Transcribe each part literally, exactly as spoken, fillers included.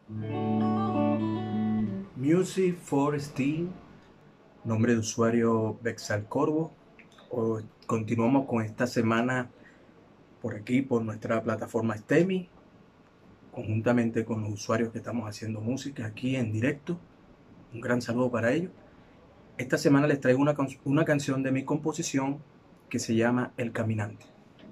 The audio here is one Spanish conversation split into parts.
Music for Steam, nombre de usuario Bexal Corvo. Hoy continuamos con esta semana por aquí, por nuestra plataforma STEMI, conjuntamente con los usuarios que estamos haciendo música aquí en directo. Un gran saludo para ellos. Esta semana les traigo una, una canción de mi composición que se llama El Caminante.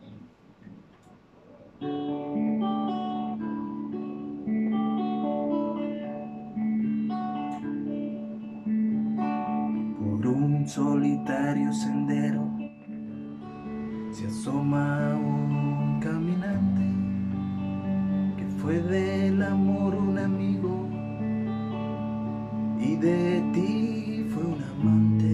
Por un solitario sendero se asoma un caminante que fue del amor un amigo y de ti fue un amante.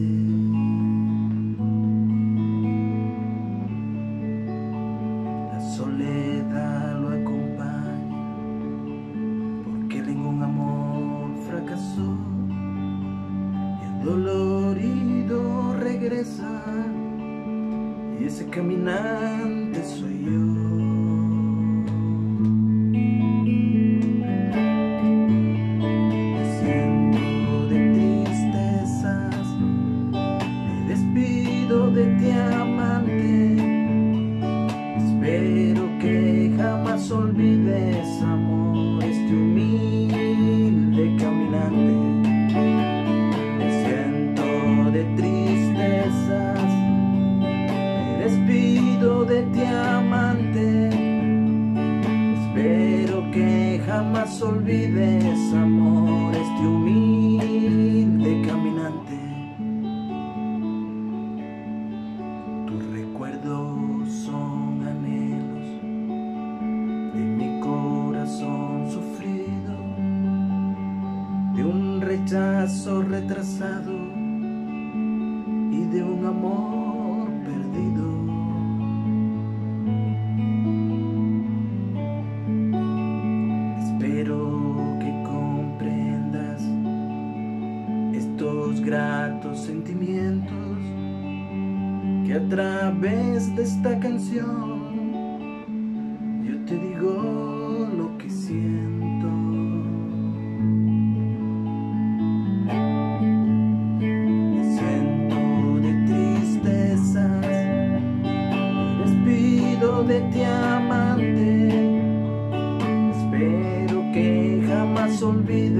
La soledad lo acompaña porque ningún amor fracasó y el dolorido regresa. Y ese caminante soy yo. Me siento de tristezas, me despido de ti amante. Espero que jamás olvides, amor, este humilde caminante. Me siento de tristezas, despido de ti amante. Espero que jamás olvides, amor, este humilde caminante. Tus recuerdos son anhelos de mi corazón sufrido, de un rechazo retrasado y de un amor perdido. Espero que comprendas estos gratos sentimientos que a través de esta canción yo te digo lo que siento. Me siento de tristezas, me despido de ti amante. Espero que jamás olvides,